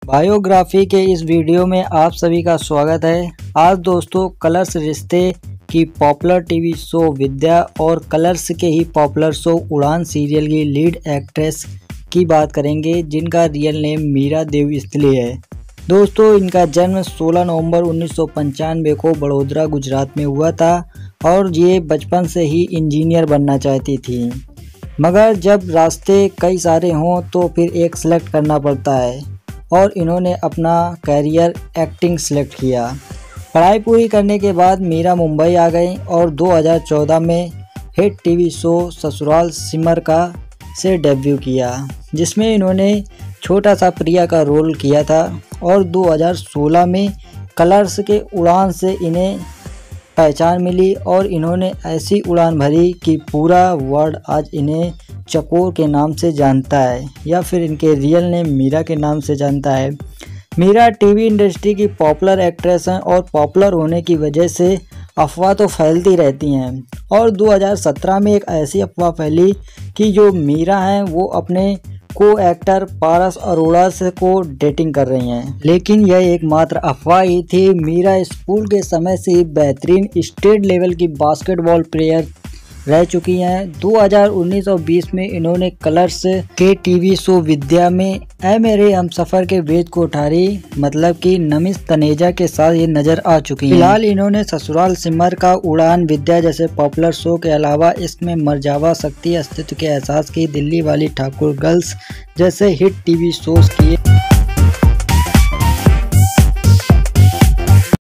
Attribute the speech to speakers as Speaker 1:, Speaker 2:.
Speaker 1: Biography के इस video में आप सभी का स्वागत है। आज दोस्तों कलर्स रिश्ते की पॉपुलर टीवी शो विद्या और कलर्स के ही पॉपुलर शो उड़ान सीरियल की लीड एक्ट्रेस की बात करेंगे, जिनका रियल नेम मीरा देवस्थली है। दोस्तों इनका जन्म 16 नवंबर 1995 को बड़ोदरा गुजरात में हुआ था और ये बचपन से ही इंजीनियर बनना चाहती थी, मगर जब रास्ते कई सारे हों तो फिर एक सिलेक्ट करना पड़ता है और इन्होंने अपना कैरियर एक्टिंग सेलेक्ट किया। पढ़ाई पूरी करने के बाद मीरा मुंबई आ गई और 2014 में hit TV show Sasural Simar का से डेब्यू किया, जिसमें इन्होंने छोटा सा प्रिया का रोल किया था। और 2016 में कलर्स के उड़ान से इन्हें पहचान मिली और इन्होंने ऐसी उड़ान भरी कि पूरा वर्ल्ड आज इन्हें चकोर के नाम से जानता है या फिर इनके रियल नेम मीरा के नाम से जानता है। मीरा टीवी इंडस्ट्री की पॉपुलर एक्ट्रेस हैं और पॉपुलर होने की वजह से अफवाह तो फैलती रहती हैं। और 2017 में एक ऐसी अफवाह फैली कि जो मीरा हैं वो अपने को एक्टर पारस अरोड़ा से को डेटिंग कर रही हैं, लेकिन यह एकमात्र अफवाह ही थी। मीरा स्कूल के समय से ही बेहतरीन स्टेट लेवल की बास्केटबॉल प्लेयर रह चुकी हैं। 2019 और 20 में इन्होंने कलर्स के टीवी शो विद्या में ऐ मेरे हमसफर के वेद को उठारी मतलब कि नमिस तनेजा के साथ ये नजर आ चुकी हैं। फिलहाल इन्होंने ससुराल सिमर का उड़ान विद्या जैसे पॉपुलर शो के अलावा इसमें मरजावा शक्ति अस्तित्व के एहसास की, दिल्ली वाली ठाकुर गर्ल्स जैसे हिट टीवी शोज किए।